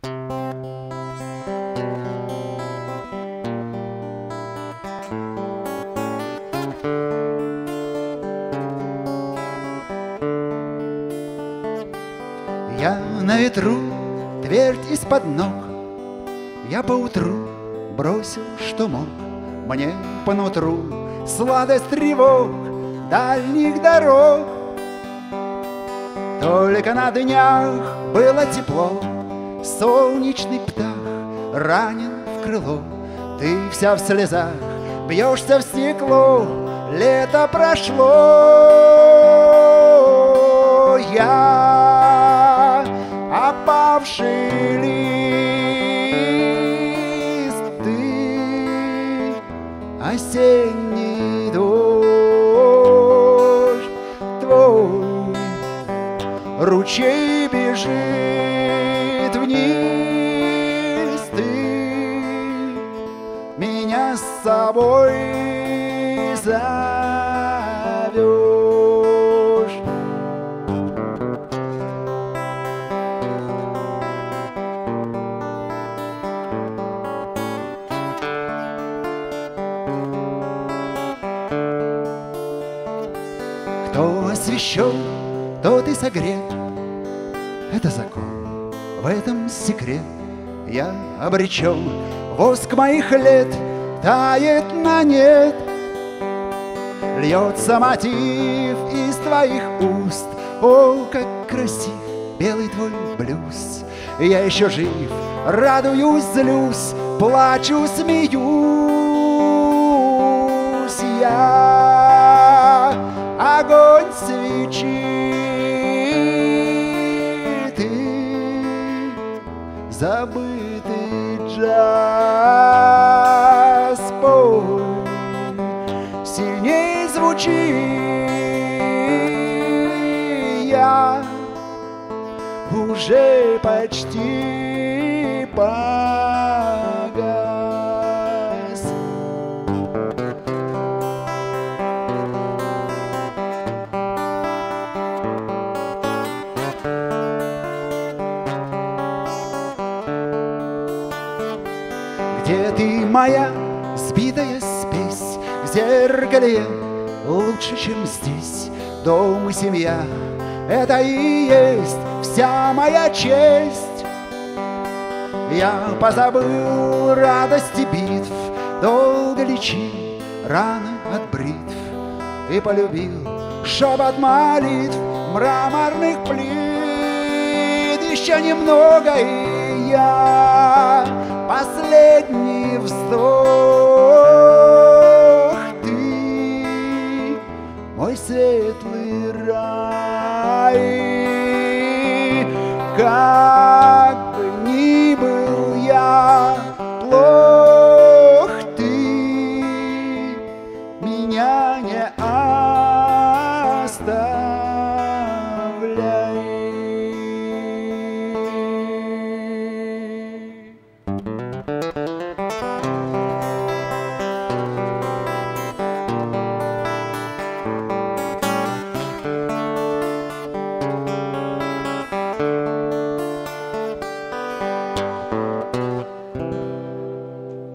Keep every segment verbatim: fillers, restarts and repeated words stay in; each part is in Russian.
Я на ветру, твердь из-под ног. Я поутру бросил, что мог. Мне по нутру сладость тревог дальних дорог. Только на днях было тепло, солнечный птах ранен в крыло. Ты вся в слезах, бьешься в стекло. Лето прошло, я опавший лист, ты осенний дождь, твой ручей бежит вниз, ты меня с собой зовешь. Кто освящен, тот и согрет. Это закон, в этом секрет. Я обречен, воск моих лет тает на нет. Льется мотив из твоих уст. О, как красив белый твой блюз. Я еще жив, радуюсь, злюсь, плачу, смеюсь. Я огонь свечи, ты забытый джаз. Пой, сильней звучи, я уже почти погас. Где ты, моя сбитая спесь? В зеркале лучше, чем здесь. Дом и семья — это и есть вся моя честь. Я позабыл радости битв, долго лечил раны от бритв и полюбил шепот молитв мраморных плит. Еще немного, и я последний вздох. Ты мой светлый рай. Как бы ни был я плох, ты меня не оставляй.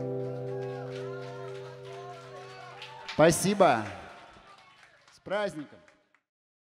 Спасибо. С праздником.